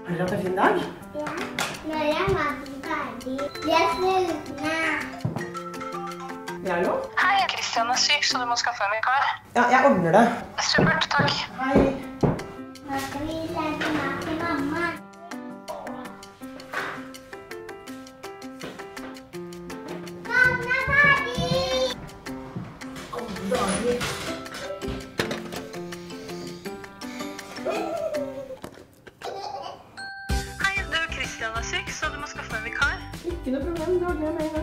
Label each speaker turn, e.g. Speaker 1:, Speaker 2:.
Speaker 1: Har dere hatt en fin dag?
Speaker 2: Ja. Nå er maten ferdig. Vi er sultne.
Speaker 1: Ja, hallo?
Speaker 3: Hei, Kristian er syk, så du må skaffe en vikar.
Speaker 1: Ja, jeg ordner det.
Speaker 3: Supert, takk.
Speaker 1: Hei.
Speaker 2: Nå skal vi lage mat til mamma. Maten er ferdig!
Speaker 1: Alle dager.
Speaker 3: Hei, du, Kristian er syk, så du må skaffe en vikar.
Speaker 1: Ikke noe problem, det ordner jeg med en gang.